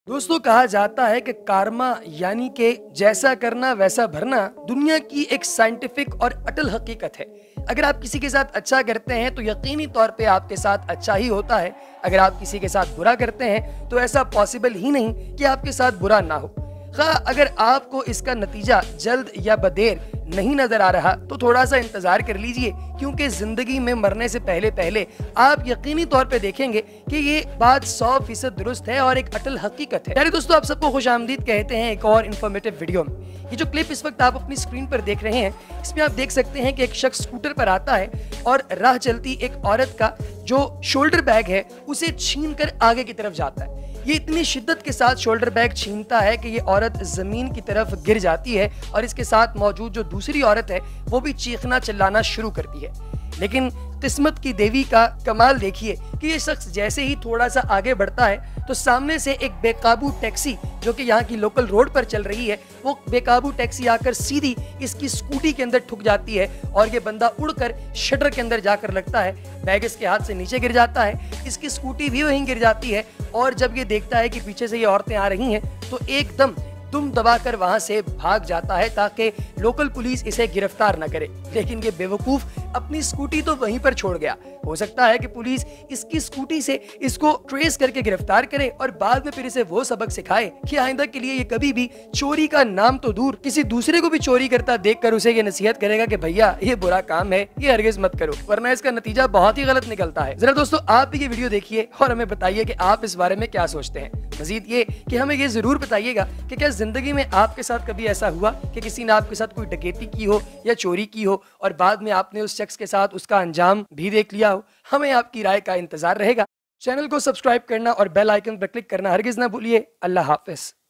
दोस्तों, कहा जाता है कि कार्मा यानी कि जैसा करना वैसा भरना दुनिया की एक साइंटिफिक और अटल हकीकत है। अगर आप किसी के साथ अच्छा करते हैं तो यकीनी तौर पे आपके साथ अच्छा ही होता है। अगर आप किसी के साथ बुरा करते हैं तो ऐसा पॉसिबल ही नहीं कि आपके साथ बुरा ना हो। अगर आपको इसका नतीजा जल्द या बदेर नहीं नजर आ रहा तो थोड़ा सा इंतजार कर लीजिए, क्योंकि जिंदगी में मरने से पहले पहले आप यकीनी तौर पे देखेंगे कि ये बात 100% दुरुस्त है और एक अटल हकीकत है। यानी दोस्तों, आप सबको खुशामदीद कहते हैं एक और इन्फॉर्मेटिव वीडियो में। ये जो क्लिप इस वक्त आप अपनी स्क्रीन पर देख रहे हैं, इसमें आप देख सकते हैं कि एक शख्स स्कूटर पर आता है और राह चलती एक औरत का जो शोल्डर बैग है उसे छीन कर आगे की तरफ जाता है। ये इतनी शिद्दत के साथ शोल्डर बैग छीनता है कि ये औरत जमीन की तरफ गिर जाती है और इसके साथ मौजूद जो दूसरी औरत है वो भी चीखना चिल्लाना शुरू करती है। लेकिन किस्मत की देवी का कमाल देखिए कि ये शख्स जैसे ही थोड़ा सा आगे बढ़ता है तो सामने से एक बेकाबू टैक्सी जो कि यहाँ की लोकल रोड पर चल रही है, वो बेकाबू टैक्सी आकर सीधी इसकी स्कूटी के अंदर ठुक जाती है और ये बंदा उड़कर शटर के अंदर जाकर लगता है। बैग इसके हाथ से नीचे गिर जाता है, इसकी स्कूटी भी वहीं गिर जाती है और जब ये देखता है कि पीछे से ये औरतें आ रही हैं तो एकदम दुम दबाकर वहां से भाग जाता है ताकि लोकल पुलिस इसे गिरफ्तार न करे। लेकिन ये बेवकूफ अपनी स्कूटी तो वहीं पर छोड़ गया। हो सकता है कि पुलिस इसकी स्कूटी से इसको ट्रेस करके गिरफ्तार करे और बाद में फिर इसे वो सबक सिखाए कि आइंदा के लिए ये कभी भी चोरी का नाम तो दूर किसी दूसरे को भी चोरी करता देखकर उसे ये नसीहत करेगा कि भैया ये बुरा काम है, ये हरगिज मत करो, वरना इसका नतीजा बहुत ही गलत निकलता है। जरा दोस्तों, आप भी ये वीडियो देखिए और हमें बताइए कि आप इस बारे में क्या सोचते हैं। मजीद ये कि हमें ये जरूर बताइएगा कि क्या जिंदगी में आपके साथ कभी ऐसा हुआ कि किसी ने आपके साथ कोई डकैती की हो या चोरी की हो और बाद में आपने उस शख्स के साथ उसका अंजाम भी देख लिया हो। हमें आपकी राय का इंतजार रहेगा। चैनल को सब्सक्राइब करना और बेल आइकन पर क्लिक करना हरगिज ना भूलिए। अल्लाह हाफिज।